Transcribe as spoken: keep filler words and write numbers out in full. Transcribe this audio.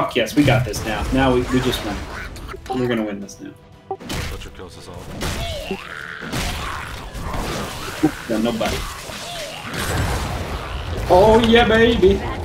Fuck yes, we got this now. Now we, we just win. We're gonna win this now. Butcher kills us all. No, nobody. Oh yeah, baby!